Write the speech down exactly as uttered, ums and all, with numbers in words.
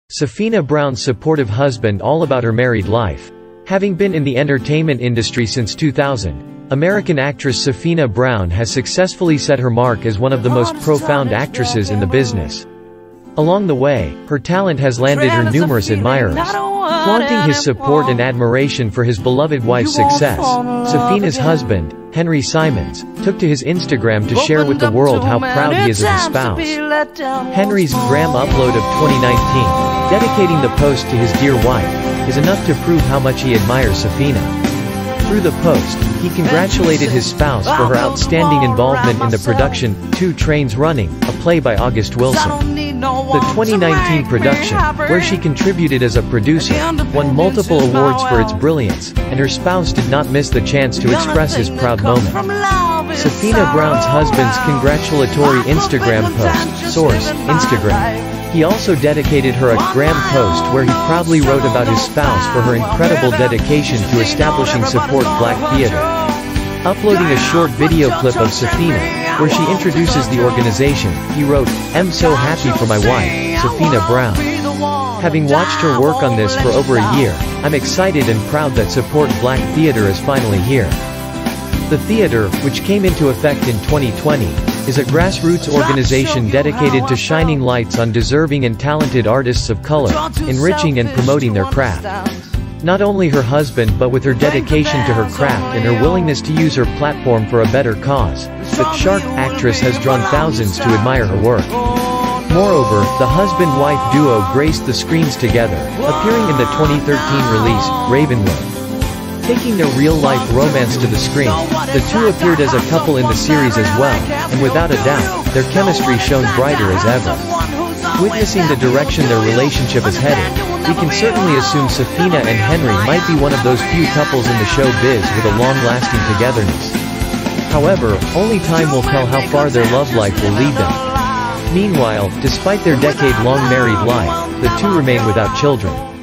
Sophina Brown's supportive husband all about her married life. Having been in the entertainment industry since two thousand, American actress Sophina Brown has successfully set her mark as one of the most profound actresses in the business. Along the way, her talent has landed her numerous admirers. Flaunting his support and admiration for his beloved wife's success, Sophina's husband, Henry Simmons, took to his Instagram to share with the world how proud he is of his spouse. Henry's Gram upload of twenty nineteen, dedicating the post to his dear wife, is enough to prove how much he admires Sophina. Through the post, he congratulated his spouse for her outstanding involvement in the production, Two Trains Running, a play by August Wilson. The twenty nineteen production, where she contributed as a producer, won multiple awards for its brilliance, and her spouse did not miss the chance to express his proud moment. Sophina Brown's husband's congratulatory Instagram post, source, Instagram. He also dedicated her a Gram post where he proudly wrote about his spouse for her incredible dedication to establishing Support Black Theater. Uploading a short video clip of Sophina, where she introduces the organization, he wrote, "I'm so happy for my wife, Sophina Brown. Having watched her work on this for over a year, I'm excited and proud that Support Black Theater is finally here." The theater, which came into effect in twenty twenty, is a grassroots organization dedicated to shining lights on deserving and talented artists of color, enriching and promoting their craft. Not only her husband but with her dedication to her craft and her willingness to use her platform for a better cause, the sharp actress has drawn thousands to admire her work. Moreover, the husband-wife duo graced the screens together, appearing in the twenty thirteen release, Ravenwood. Taking their real-life romance to the screen, the two appeared as a couple in the series as well, and without a doubt, their chemistry shone brighter as ever. Witnessing the direction their relationship is headed, we can certainly assume Sophina and Henry might be one of those few couples in the showbiz with a long-lasting togetherness. However, only time will tell how far their love life will lead them. Meanwhile, despite their decade-long married life, the two remain without children.